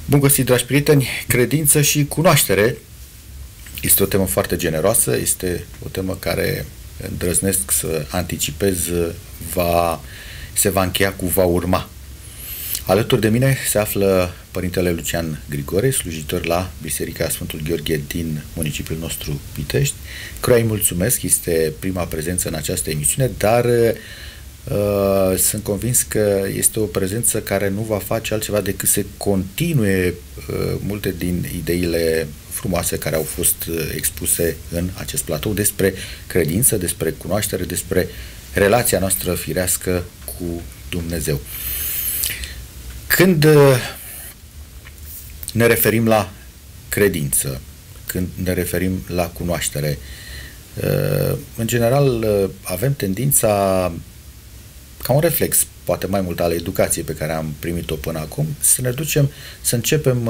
Bun găsit, dragi prieteni! Credință și cunoaștere este o temă foarte generoasă, este o temă care, îndrăznesc să anticipez, se va încheia cu va urma. Alături de mine se află Părintele Lucian Grigore, slujitor la Biserica Sfântul Gheorghe din municipiul nostru Pitești, căruia îi mulțumesc, este prima prezență în această emisiune, dar sunt convins că este o prezență care nu va face altceva decât să continue multe din ideile frumoase care au fost expuse în acest platou despre credință, despre cunoaștere, despre relația noastră firească cu Dumnezeu. Când ne referim la credință, când ne referim la cunoaștere, în general avem tendința, ca un reflex, poate mai mult al educației pe care am primit-o până acum, să începem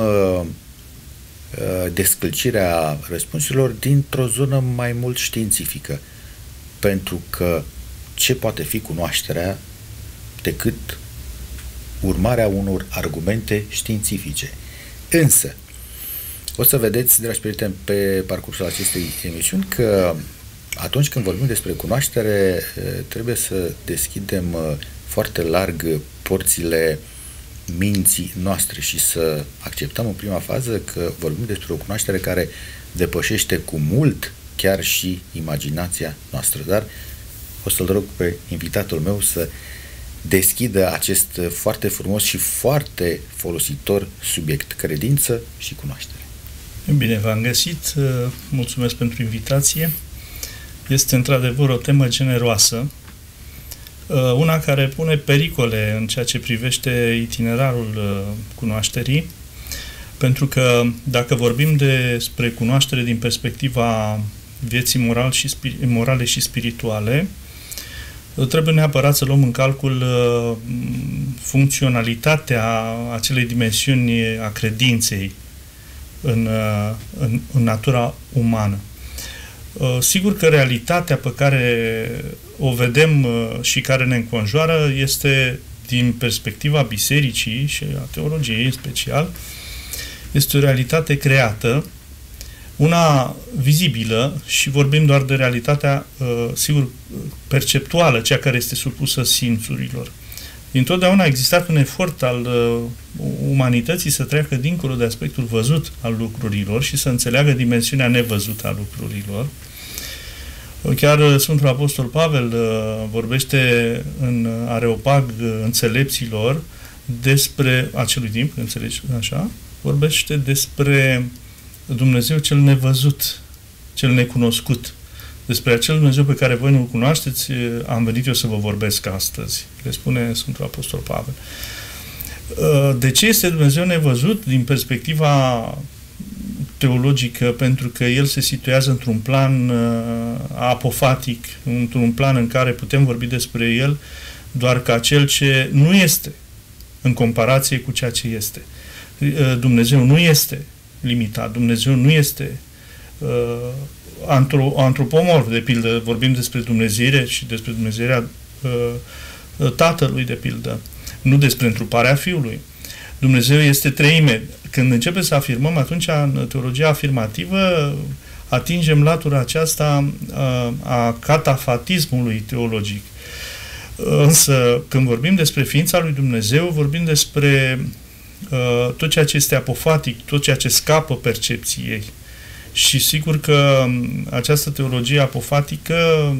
descălcirea răspunsurilor dintr-o zonă mai mult științifică. Pentru că ce poate fi cunoașterea decât urmarea unor argumente științifice? Însă, o să vedeți, dragi prieteni, pe parcursul acestei emisiuni că atunci când vorbim despre cunoaștere, trebuie să deschidem foarte larg porțile minții noastre și să acceptăm în prima fază că vorbim despre o cunoaștere care depășește cu mult chiar și imaginația noastră. Dar o să-l rog pe invitatul meu să deschidă acest foarte frumos și foarte folositor subiect, credință și cunoaștere. Bine v-am găsit, mulțumesc pentru invitație. Este într-adevăr o temă generoasă, una care pune pericole în ceea ce privește itinerarul cunoașterii, pentru că dacă vorbim despre cunoaștere din perspectiva vieții morale și spirituale, trebuie neapărat să luăm în calcul funcționalitatea acelei dimensiuni a credinței în natura umană. Sigur că realitatea pe care o vedem și care ne înconjoară este, din perspectiva bisericii și a teologiei în special, este o realitate creată, una vizibilă, și vorbim doar de realitatea, sigur, perceptuală, cea care este supusă simțurilor. Întotdeauna a existat un efort al umanității să treacă dincolo de aspectul văzut al lucrurilor și să înțeleagă dimensiunea nevăzută a lucrurilor. Chiar Sfântul Apostol Pavel vorbește în Areopag înțelepților despre acelui timp, înțelegi așa, vorbește despre Dumnezeu cel nevăzut, cel necunoscut. Despre acel Dumnezeu pe care voi nu-L cunoașteți, am venit eu să vă vorbesc astăzi, le spune Sfântul Apostol Pavel. De ce este Dumnezeu nevăzut? Din perspectiva teologică, pentru că El se situează într-un plan apofatic, într-un plan în care putem vorbi despre El doar ca Cel ce nu este, în comparație cu ceea ce este. Dumnezeu nu este limitat, Dumnezeu nu este antropomorf, de pildă, vorbim despre Dumnezeire și despre Dumnezeirea Tatălui, de pildă, nu despre întruparea Fiului. Dumnezeu este treime. Când începem să afirmăm, atunci, în teologia afirmativă, atingem latura aceasta a catafatismului teologic. Însă, când vorbim despre ființa lui Dumnezeu, vorbim despre tot ceea ce este apofatic, tot ceea ce scapă percepției. Și sigur că această teologie apofatică,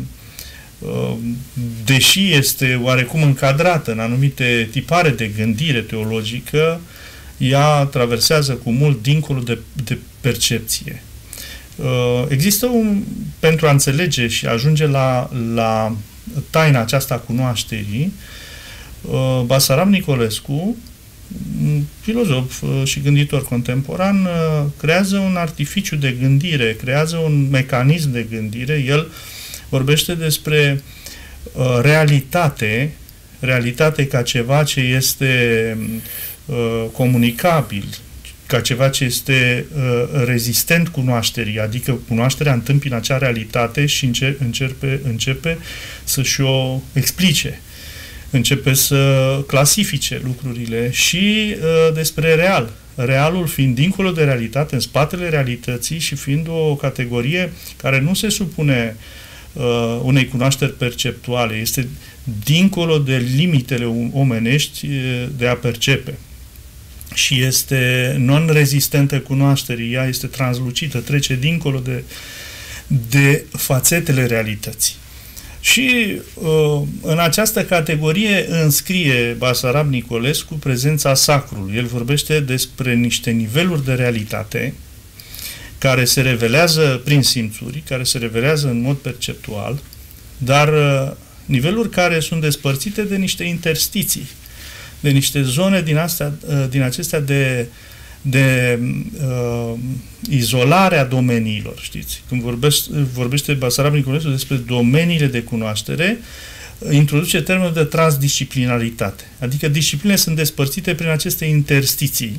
deși este oarecum încadrată în anumite tipare de gândire teologică, ea traversează cu mult dincolo de percepție. Există pentru a înțelege și ajunge la taina aceasta a cunoașterii, Basarab Nicolescu, filozof și gânditor contemporan, creează un artificiu de gândire, creează un mecanism de gândire. El vorbește despre realitate ca ceva ce este comunicabil, ca ceva ce este rezistent cunoașterii, adică cunoașterea întâmpină acea realitate și începe să-și o explice. începe să clasifice lucrurile și despre real. Realul fiind dincolo de realitate, în spatele realității și fiind o categorie care nu se supune unei cunoașteri perceptuale, este dincolo de limitele omenești de a percepe. Și este non-rezistentă cunoașterii, ea este translucită, trece dincolo de fațetele realității. Și în această categorie înscrie Basarab Nicolescu prezența sacrului. El vorbește despre niște niveluri de realitate care se revelează prin simțuri, care se revelează în mod perceptual, dar niveluri care sunt despărțite de niște interstiții, de niște zone din acestea de izolarea domeniilor, știți? Când vorbește Basarab Nicolescu despre domeniile de cunoaștere, introduce termenul de transdisciplinaritate. Adică disciplinele sunt despărțite prin aceste interstiții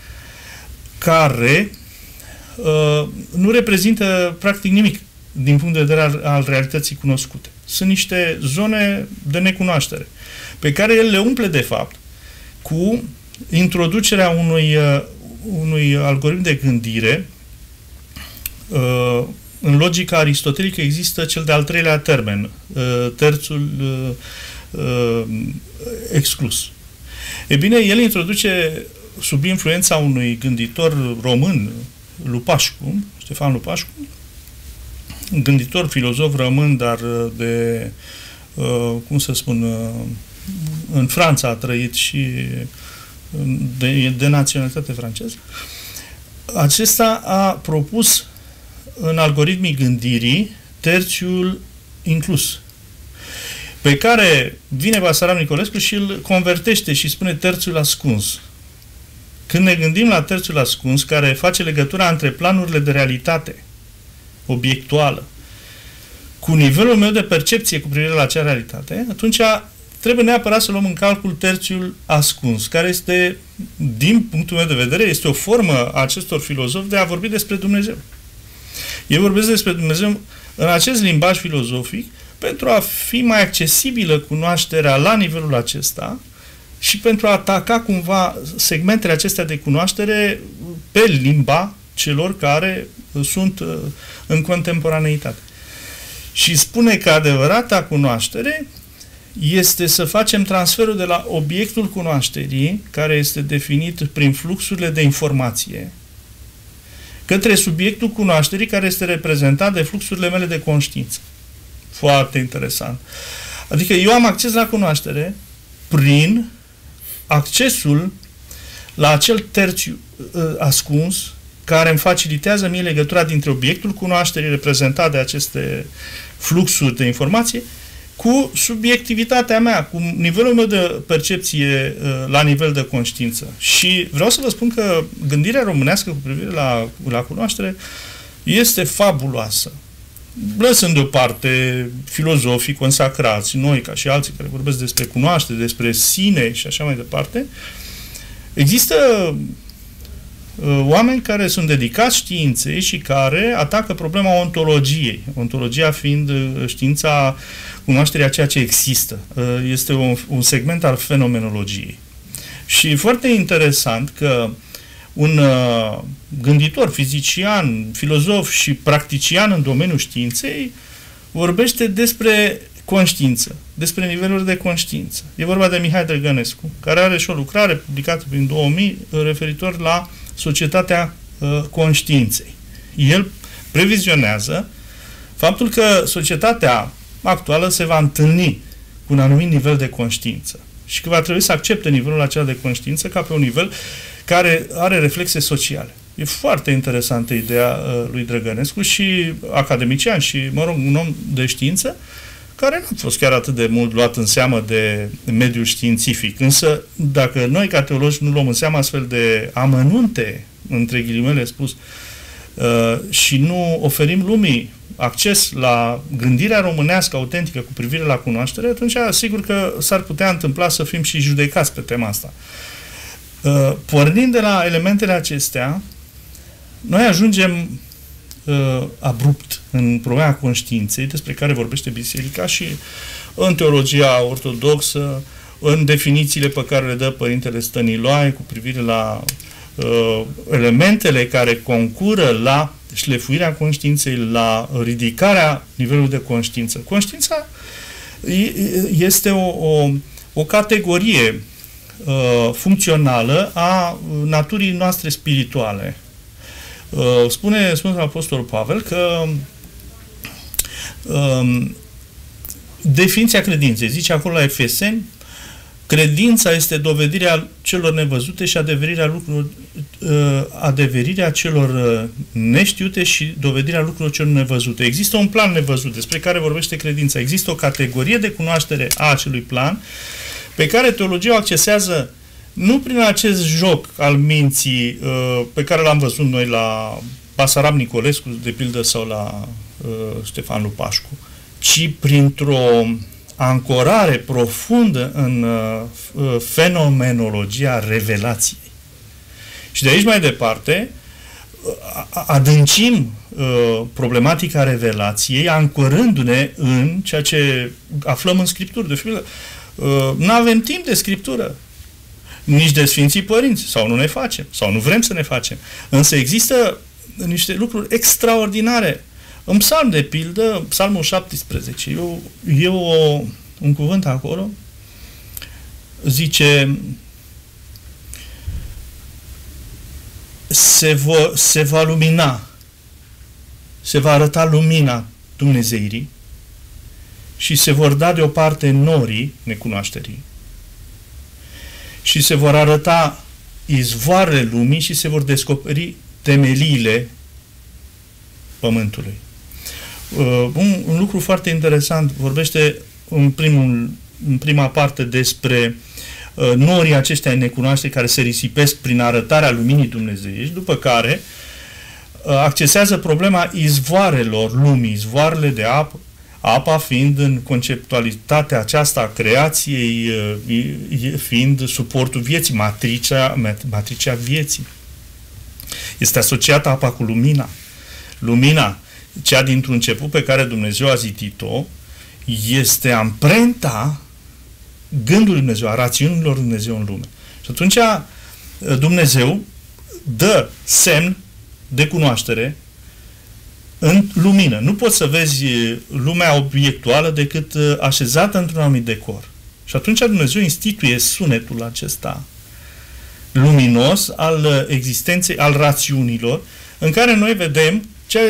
care nu reprezintă practic nimic din punct de vedere al realității cunoscute. Sunt niște zone de necunoaștere pe care el le umple de fapt cu introducerea unui algoritm de gândire. În logica aristotelică există cel de-al treilea termen, terțul exclus. E bine, el introduce sub influența unui gânditor român, Lupașcu, Ștefan Lupașcu, gânditor, filozof român, dar cum să spun, în Franța a trăit și de naționalitate franceză. Acesta a propus în algoritmii gândirii terțiul inclus, pe care vine Basarab Nicolescu și îl convertește și spune terțiul ascuns. Când ne gândim la terțiul ascuns, care face legătura între planurile de realitate obiectuală cu nivelul meu de percepție cu privire la acea realitate, atunci trebuie neapărat să luăm în calcul terțiul ascuns, care este, din punctul meu de vedere, este o formă a acestor filozofi de a vorbi despre Dumnezeu. Ei vorbesc despre Dumnezeu în acest limbaj filozofic pentru a fi mai accesibilă cunoașterea la nivelul acesta și pentru a ataca cumva segmentele acestea de cunoaștere pe limba celor care sunt în contemporaneitate. Și spune că adevărata cunoaștere este să facem transferul de la obiectul cunoașterii, care este definit prin fluxurile de informație, către subiectul cunoașterii, care este reprezentat de fluxurile mele de conștiință. Foarte interesant. Adică eu am acces la cunoaștere prin accesul la acel terțiu ascuns care îmi facilitează mie legătura dintre obiectul cunoașterii reprezentat de aceste fluxuri de informație cu subiectivitatea mea, cu nivelul meu de percepție la nivel de conștiință. Și vreau să vă spun că gândirea românească cu privire la cunoaștere este fabuloasă. Lăsând deoparte filozofii consacrați, noi ca și alții care vorbesc despre cunoaștere, despre sine și așa mai departe, există oameni care sunt dedicați științei și care atacă problema ontologiei. Ontologia fiind știința cunoașterii a ceea ce există. Este un segment al fenomenologiei. Și foarte interesant că un gânditor, fizician, filozof și practician în domeniul științei vorbește despre conștiință, despre niveluri de conștiință. E vorba de Mihai Drăgănescu, care are și o lucrare publicată prin 2000 referitor la societatea conștiinței. El previzionează faptul că societatea actuală se va întâlni cu un anumit nivel de conștiință și că va trebui să accepte nivelul acela de conștiință ca pe un nivel care are reflexe sociale. E foarte interesantă ideea lui Drăgănescu și academician și, mă rog, un om de știință care nu a fost chiar atât de mult luat în seamă de mediul științific. Însă, dacă noi, ca teologi, nu luăm în seamă astfel de amănunte, între ghilimele spus, și nu oferim lumii acces la gândirea românească autentică cu privire la cunoaștere, atunci, sigur că s-ar putea întâmpla să fim și judecați pe tema asta. Pornind de la elementele acestea, noi ajungem abrupt în problema conștiinței despre care vorbește Biserica și în teologia ortodoxă, în definițiile pe care le dă Părintele Stăniloae cu privire la elementele care concură la șlefuirea conștiinței, la ridicarea nivelului de conștiință. Conștiința este o categorie funcțională a naturii noastre spirituale. Spune Sfântul Apostol Pavel că definiția credinței, zice acolo la Efeseni, credința este dovedirea celor nevăzute și adeverirea celor neștiute și dovedirea lucrurilor celor nevăzute. Există un plan nevăzut despre care vorbește credința. Există o categorie de cunoaștere a acelui plan pe care teologia o accesează nu prin acest joc al minții pe care l-am văzut noi la Basarab Nicolescu, de pildă, sau la Ștefan Lupașcu, ci printr-o ancorare profundă în fenomenologia revelației. Și de aici mai departe adâncim problematica revelației, ancorându-ne în ceea ce aflăm în Scriptură. De fapt, nu avem timp de Scriptură, nici de Sfinții Părinți, sau nu ne facem, sau nu vrem să ne facem. Însă există niște lucruri extraordinare. În psalm, de pildă, psalmul 17, un cuvânt acolo, zice: se va lumina, se va arăta lumina Dumnezeirii și se vor da deoparte norii necunoașterii și se vor arăta izvoarele lumii și se vor descoperi temeliile pământului. Un lucru foarte interesant, vorbește în prima parte despre norii aceștia necunoașteri care se risipesc prin arătarea luminii dumnezeiești, după care accesează problema izvoarelor lumii, izvoarele de apă, apa fiind în conceptualitatea aceasta a creației, fiind suportul vieții, matricea vieții. Este asociată apa cu lumina. Lumina, cea dintr-un început pe care Dumnezeu a zidit-o, este amprenta gândului Dumnezeu, a rațiunilor Dumnezeu în lume. Și atunci Dumnezeu dă semn de cunoaștere în lumină. Nu poți să vezi lumea obiectuală decât așezată într-un anumit decor. Și atunci Dumnezeu instituie sunetul acesta luminos al existenței, al rațiunilor, în care noi vedem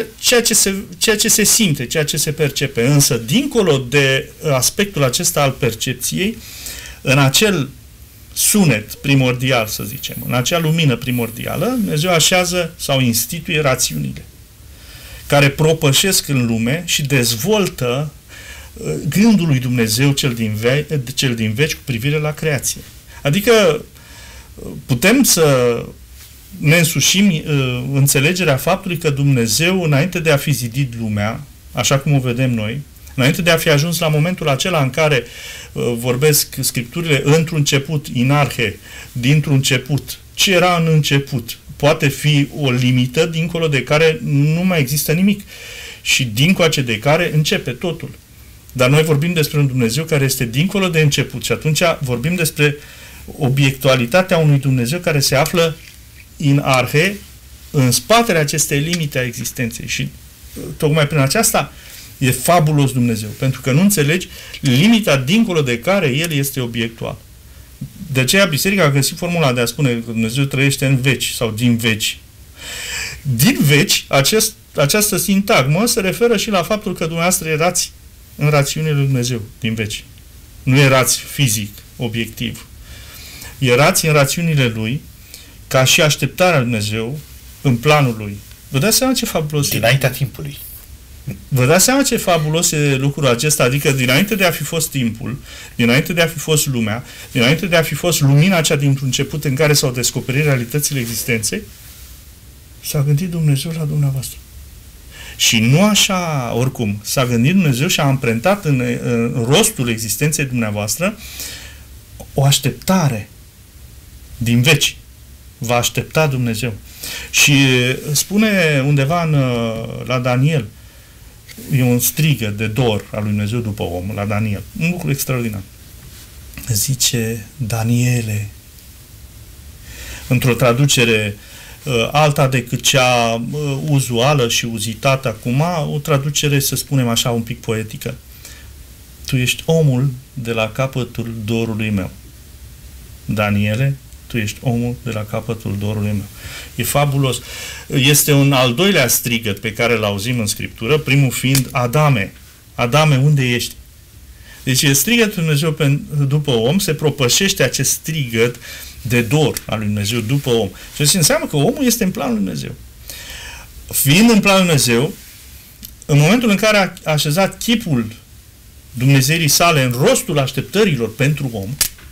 ceea ce se simte, ceea ce se percepe. Însă, dincolo de aspectul acesta al percepției, în acel sunet primordial, să zicem, în acea lumină primordială, Dumnezeu așează sau instituie rațiunile, care propășesc în lume și dezvoltă gândul lui Dumnezeu cel din veci cu privire la creație. Adică putem să ne însușim înțelegerea faptului că Dumnezeu, înainte de a fi zidit lumea, așa cum o vedem noi, înainte de a fi ajuns la momentul acela în care vorbesc Scripturile într-un început, inarhe, dintr-un început, ce era în început, poate fi o limită dincolo de care nu mai există nimic și dincoace de care începe totul. Dar noi vorbim despre un Dumnezeu care este dincolo de început și atunci vorbim despre obiectualitatea unui Dumnezeu care se află in arhe, în spatele acestei limite a existenței. Și tocmai prin aceasta e fabulos Dumnezeu, pentru că nu înțelegi limita dincolo de care El este obiectual. De aceea Biserica a găsit formula de a spune că Dumnezeu trăiește în veci sau din veci. Din veci, această sintagmă se referă și la faptul că dumneavoastră erați în rațiunile lui Dumnezeu din veci. Nu erați fizic, obiectiv. Erați în rațiunile Lui ca și așteptarea lui Dumnezeu în planul Lui. Vă dați seama ce fabulos e? Dinaintea timpului. Vă dați seama ce fabulos e lucrul acesta? Adică dinainte de a fi fost timpul, dinainte de a fi fost lumea, dinainte de a fi fost lumina cea dintr-un început în care s-au descoperit realitățile existenței, s-a gândit Dumnezeu la dumneavoastră. Și nu așa oricum. S-a gândit Dumnezeu și a amprentat în rostul existenței dumneavoastră o așteptare din veci. Va aștepta Dumnezeu. Și spune undeva la Daniel, e un strigă de dor al lui Dumnezeu după om, la Daniel. Un lucru extraordinar. zice Daniele, într-o traducere alta decât cea uzuală și uzitată acum, o traducere, să spunem așa, un pic poetică. Tu ești omul de la capătul dorului meu. Daniele, tu ești omul de la capătul dorului meu. E fabulos. Este un al doilea strigăt pe care îl auzim în Scriptură, primul fiind Adame. Adame, unde ești? Deci e strigătul Dumnezeu după om, se propășește acest strigăt de dor al lui Dumnezeu după om. Și înseamnă că omul este în planul lui Dumnezeu. Fiind în planul lui Dumnezeu, în momentul în care a așezat chipul Dumnezeirii sale în rostul așteptărilor pentru om,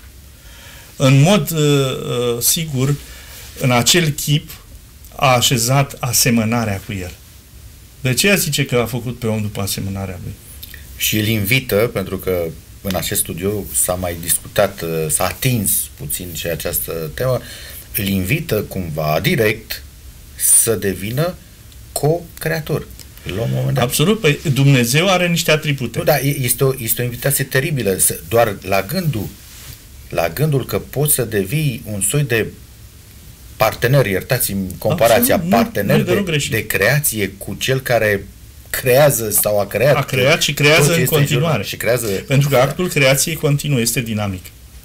în mod sigur, în acel chip a așezat asemănarea cu el. De ce zice că a făcut pe om după asemănarea lui? Și îl invită, pentru că în acest studiu s-a mai discutat, s-a atins puțin și această temă, îl invită cumva direct să devină co-creator. La un moment dat. Absolut, păi Dumnezeu are niște atribute. Nu, dar este o invitație teribilă, doar la gândul că poți să devii un soi de partener, iertați-mi comparația, absolut, partener de creație cu cel care creează sau a creat. A creat și creează în continuare. Și creează, pentru că actul creației continuă, este dinamic.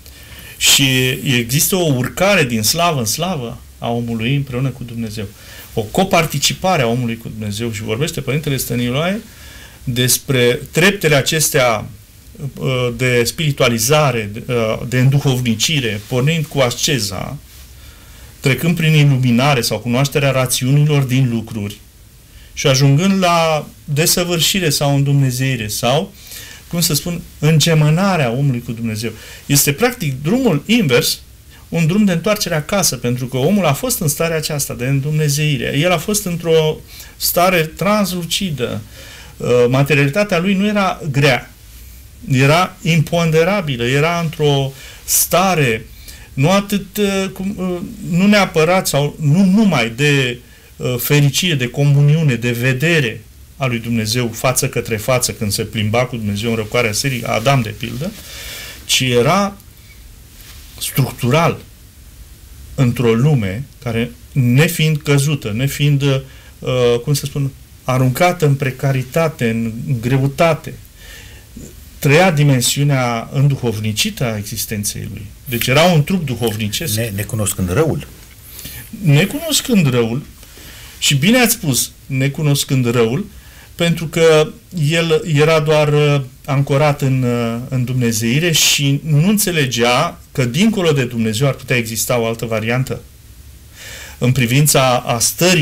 Și există o urcare din slavă în slavă a omului împreună cu Dumnezeu. O coparticipare a omului cu Dumnezeu. Și vorbește Părintele Stăniloae despre treptele acestea de spiritualizare, de înduhovnicire, pornind cu asceza, trecând prin iluminare sau cunoașterea rațiunilor din lucruri și ajungând la desăvârșire sau îndumnezeire sau, cum să spun, îngemănarea omului cu Dumnezeu. Este practic drumul invers, un drum de întoarcere acasă, pentru că omul a fost în starea aceasta de îndumnezeire. El a fost într-o stare translucidă. Materialitatea lui nu era grea, era imponderabilă, era într-o stare nu atât, nu neapărat sau nu numai de fericire, de comuniune, de vedere a lui Dumnezeu față către față când se plimba cu Dumnezeu în răcoarea serii, Adam de pildă, ci era structural într-o lume care, nefiind căzută, nefiind, cum să spun, aruncată în precaritate, în greutate, trăia dimensiunea înduhovnicită a existenței lui. Deci era un trup duhovnicesc. Necunoscând răul. Necunoscând răul, și bine ați spus, necunoscând răul, pentru că el era doar ancorat în dumnezeire și nu înțelegea că dincolo de Dumnezeu ar putea exista o altă variantă în privința a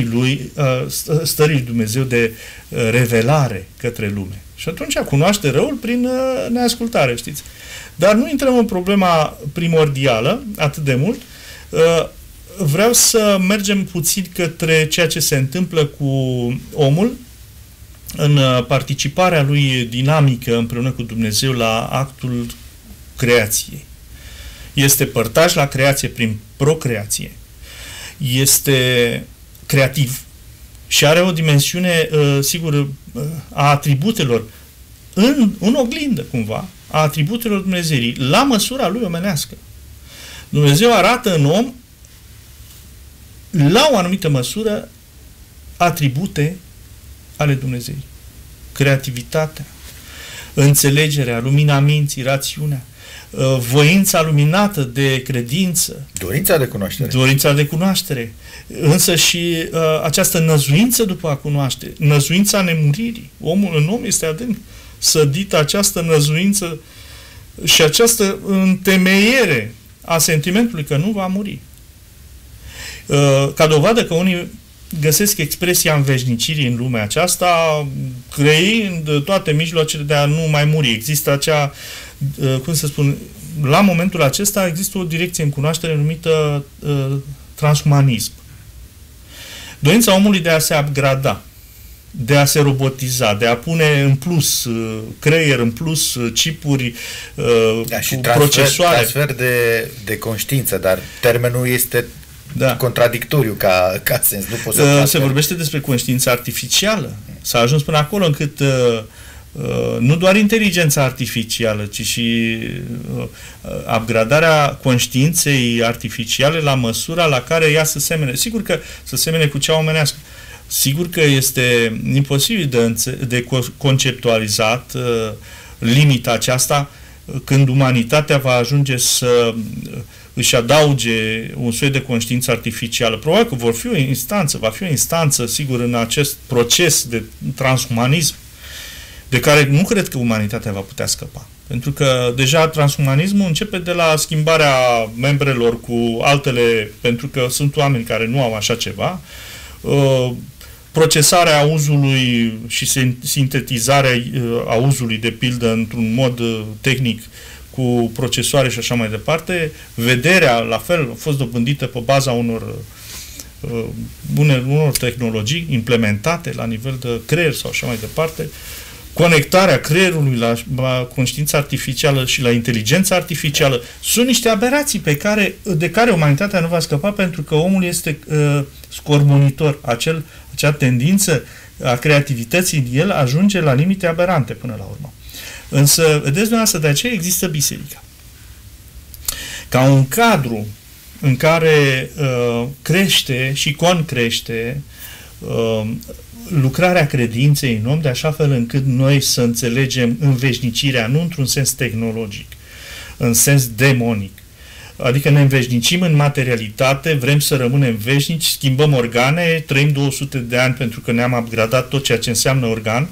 stării Dumnezeu de revelare către lume. Și atunci cunoaște răul prin neascultare, știți. Dar nu intrăm în problema primordială atât de mult. Vreau să mergem puțin către ceea ce se întâmplă cu omul în participarea lui dinamică împreună cu Dumnezeu la actul creației. Este părtaș la creație prin procreație. Este creativ și are o dimensiune, sigur, a atributelor în oglindă, cumva, a atributelor Dumnezeirii, la măsura lui omenească. Dumnezeu arată în om, la o anumită măsură, atribute ale Dumnezei. Creativitatea, înțelegerea, lumina minții, rațiunea, voința luminată de credință. Dorința de cunoaștere. Dorința de cunoaștere. Însă și această năzuință după a cunoaște, năzuința nemuririi. În om este adânc sădită această năzuință și această întemeiere a sentimentului că nu va muri. Ca dovadă că unii găsesc expresia înveșnicirii în lumea aceasta, creind toate mijloacele de a nu mai muri. Există acea, cum să spun, la momentul acesta există o direcție în cunoaștere numită transhumanism. Dorința omului de a se upgrada, de a se robotiza, de a pune în plus creier, în plus chipuri, și procesoare. Transfer de conștiință, dar termenul este contradictoriu ca sens. Nu poți se vorbește despre conștiință artificială. S-a ajuns până acolo încât nu doar inteligența artificială, ci și upgradarea conștiinței artificiale la măsura la care ea să semene. Sigur că să semene cu cea omenească. Sigur că este imposibil de conceptualizat limita aceasta când umanitatea va ajunge să își adauge un soi de conștiință artificială. Probabil că va fi o instanță, sigur, în acest proces de transumanism, de care nu cred că umanitatea va putea scăpa. Pentru că deja transumanismul începe de la schimbarea membrelor cu altele, pentru că sunt oameni care nu au așa ceva, procesarea auzului și sintetizarea auzului, de pildă, într-un mod tehnic, cu procesoare și așa mai departe. Vederea, la fel, a fost dobândită pe baza unor tehnologii implementate la nivel de creier sau așa mai departe. Conectarea creierului la conștiința artificială și la inteligența artificială sunt niște aberații de care umanitatea nu va scăpa, pentru că omul este scormonitor. Acea tendință a creativității în el ajunge la limite aberante până la urmă. Însă, vedeți dumneavoastră, de aceea există biserica. Ca un cadru în care crește și concrește lucrarea credinței în om, de așa fel încât noi să înțelegem înveșnicirea, nu într-un sens tehnologic, în sens demonic. Adică ne înveșnicim în materialitate, vrem să rămânem veșnici, schimbăm organe, trăim 200 de ani pentru că ne-am upgradat tot ceea ce înseamnă organ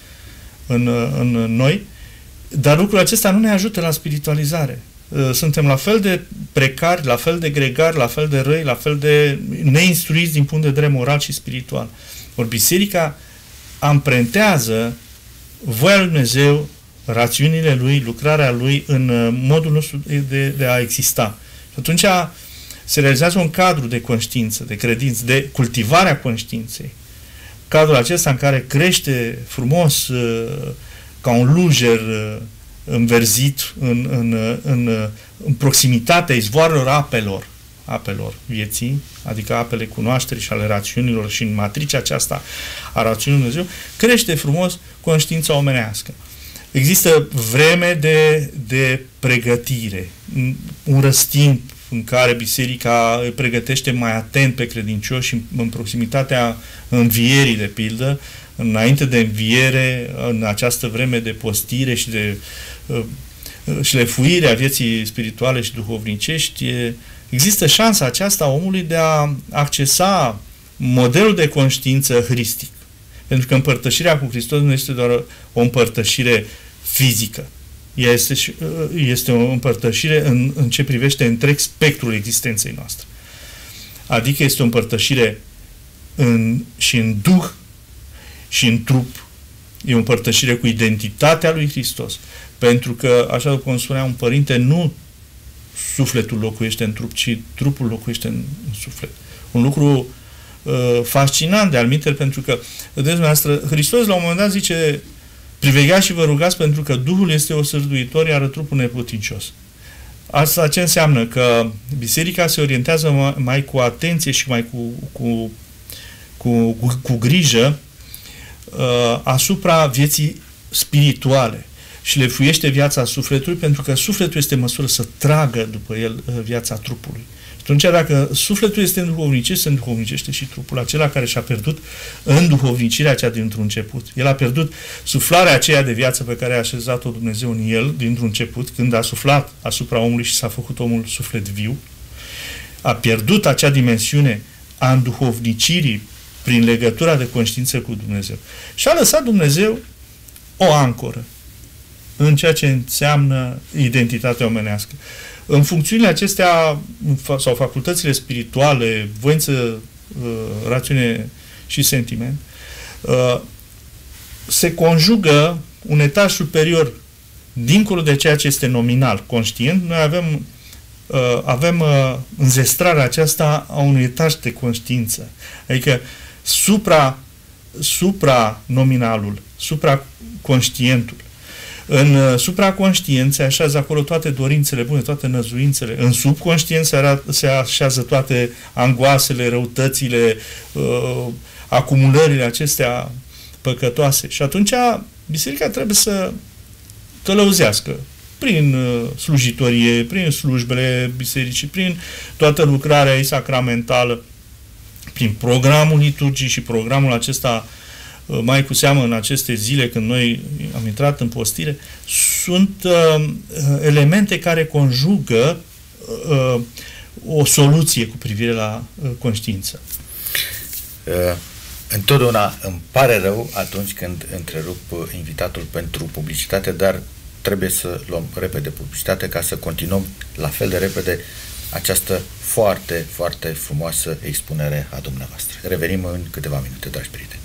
în noi, dar lucrul acesta nu ne ajută la spiritualizare. Suntem la fel de precari, la fel de gregari, la fel de răi, la fel de neinstruiți din punct de vedere moral și spiritual. Ori biserica amprentează voia lui Dumnezeu, rațiunile lui, lucrarea lui în modul nostru de a exista. Și atunci se realizează un cadru de conștiință, de credință, de cultivarea conștiinței. Cadrul acesta în care crește frumos ca un lujer înverzit în proximitatea izvoarelor apelor vieții, adică apele cunoașterii și ale rațiunilor, și în matricea aceasta a rațiunii Dumnezeu, crește frumos conștiința omenească. Există vreme de pregătire, un răstimp în care biserica îi pregătește mai atent pe credincioși în proximitatea învierii, de pildă, înainte de înviere, în această vreme de postire și de șlefuire a vieții spirituale și duhovnicești, există șansa aceasta a omului de a accesa modelul de conștiință hristic. Pentru că împărtășirea cu Hristos nu este doar o împărtășire fizică. Ea este o împărtășire în ce privește întreg spectrul existenței noastre. Adică este o împărtășire și în duh și în trup. E o împărtășire cu identitatea lui Hristos. Pentru că, așa cum spunea un părinte, nu sufletul locuiește în trup, ci trupul locuiește în suflet. Un lucru fascinant de alminteri, pentru că, vedeți dumneavoastră, Hristos la un moment dat zice: privegheați și vă rugați pentru că Duhul este osârduitor, iar trupul neputincios. Asta ce înseamnă? Că biserica se orientează mai cu atenție și mai cu grijă asupra vieții spirituale și le fuiește viața sufletului, pentru că sufletul este în măsură să tragă după el viața trupului. Atunci, dacă sufletul este înduhovnicit, se înduhovnicește și trupul. Acela care și-a pierdut înduhovnicirea aceea dintr-un început. El a pierdut suflarea aceea de viață pe care a așezat-o Dumnezeu în el dintr-un început, când a suflat asupra omului și s-a făcut omul suflet viu. A pierdut acea dimensiune a înduhovnicirii prin legătura de conștiință cu Dumnezeu. Și a lăsat Dumnezeu o ancoră în ceea ce înseamnă identitatea omenească. În funcțiunile acestea, sau facultățile spirituale, voință, rațiune și sentiment, se conjugă un etaj superior, dincolo de ceea ce este nominal, conștient. Noi avem înzestrarea aceasta a unui etaj de conștiință. Adică supra-nominalul, supra-conștientul. În supraconștient se așează acolo toate dorințele bune, toate năzuințele. În subconștient se așează toate angoasele, răutățile, acumulările acestea păcătoase. Și atunci biserica trebuie să călăuzească prin slujitorie, prin slujbele bisericii, prin toată lucrarea ei sacramentală, prin programul liturgii și programul acesta, mai cu seamă în aceste zile când noi am intrat în postire, sunt elemente care conjugă o soluție cu privire la conștiință. Întotdeauna îmi pare rău atunci când întrerup invitatul pentru publicitate, dar trebuie să luăm repede publicitate ca să continuăm la fel de repede această foarte, foarte frumoasă expunere a dumneavoastră. Revenim în câteva minute, dragi prieteni.